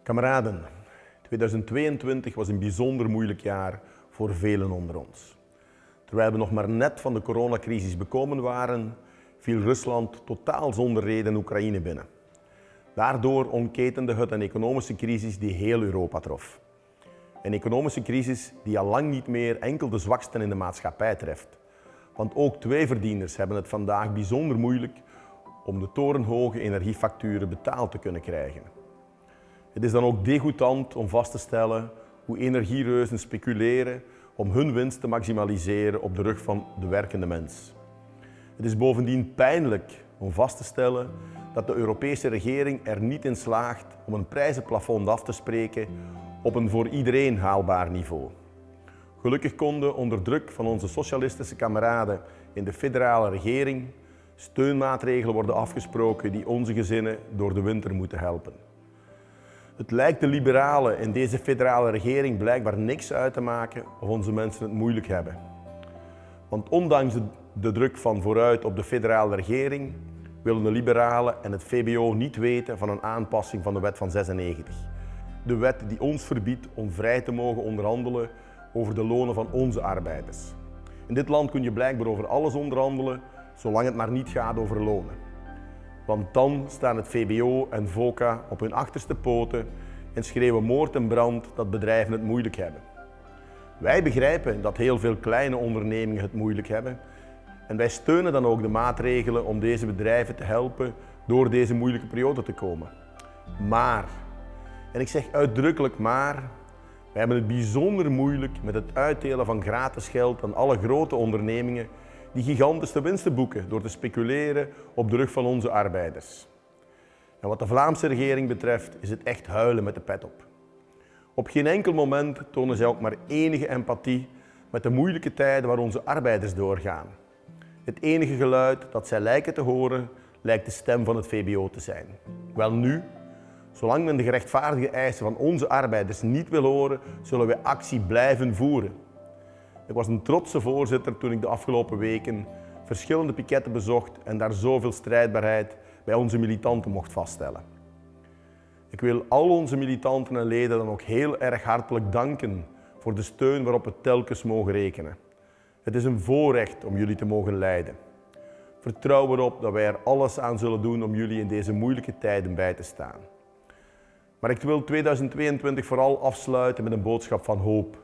Kameraden, 2022 was een bijzonder moeilijk jaar voor velen onder ons. Terwijl we nog maar net van de coronacrisis bekomen waren, viel Rusland totaal zonder reden Oekraïne binnen. Daardoor ontketende het een economische crisis die heel Europa trof. Een economische crisis die al lang niet meer enkel de zwaksten in de maatschappij treft. Want ook tweeverdieners hebben het vandaag bijzonder moeilijk om de torenhoge energiefacturen betaald te kunnen krijgen. Het is dan ook degoutant om vast te stellen hoe energiereuzen speculeren om hun winst te maximaliseren op de rug van de werkende mens. Het is bovendien pijnlijk om vast te stellen dat de Europese regering er niet in slaagt om een prijzenplafond af te spreken op een voor iedereen haalbaar niveau. Gelukkig konden onder druk van onze socialistische kameraden in de federale regering steunmaatregelen worden afgesproken die onze gezinnen door de winter moeten helpen. Het lijkt de liberalen in deze federale regering blijkbaar niks uit te maken of onze mensen het moeilijk hebben. Want ondanks de druk van vooruit op de federale regering willen de liberalen en het VBO niet weten van een aanpassing van de wet van 96. De wet die ons verbiedt om vrij te mogen onderhandelen over de lonen van onze arbeiders. In dit land kun je blijkbaar over alles onderhandelen, zolang het maar niet gaat over lonen. Want dan staan het VBO en VOCA op hun achterste poten en schreeuwen moord en brand dat bedrijven het moeilijk hebben. Wij begrijpen dat heel veel kleine ondernemingen het moeilijk hebben en wij steunen dan ook de maatregelen om deze bedrijven te helpen door deze moeilijke periode te komen. Maar, en ik zeg uitdrukkelijk maar, wij hebben het bijzonder moeilijk met het uitdelen van gratis geld aan alle grote ondernemingen die gigantische winsten boeken door te speculeren op de rug van onze arbeiders. En wat de Vlaamse regering betreft is het echt huilen met de pet op. Op geen enkel moment tonen zij ook maar enige empathie met de moeilijke tijden waar onze arbeiders doorgaan. Het enige geluid dat zij lijken te horen, lijkt de stem van het VBO te zijn. Welnu, zolang men de gerechtvaardige eisen van onze arbeiders niet wil horen, zullen wij actie blijven voeren. Ik was een trotse voorzitter toen ik de afgelopen weken verschillende piketten bezocht en daar zoveel strijdbaarheid bij onze militanten mocht vaststellen. Ik wil al onze militanten en leden dan ook heel erg hartelijk danken voor de steun waarop we telkens mogen rekenen. Het is een voorrecht om jullie te mogen leiden. Vertrouw erop dat wij er alles aan zullen doen om jullie in deze moeilijke tijden bij te staan. Maar ik wil 2022 vooral afsluiten met een boodschap van hoop.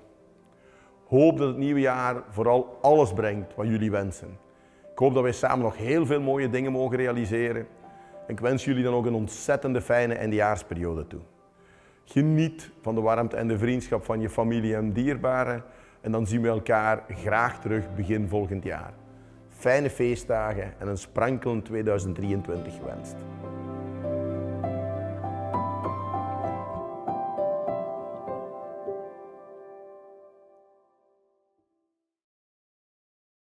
Hoop dat het nieuwe jaar vooral alles brengt wat jullie wensen. Ik hoop dat wij samen nog heel veel mooie dingen mogen realiseren. En ik wens jullie dan ook een ontzettende fijne eindejaarsperiode toe. Geniet van de warmte en de vriendschap van je familie en dierbaren. En dan zien we elkaar graag terug begin volgend jaar. Fijne feestdagen en een sprankelend 2023 gewenst.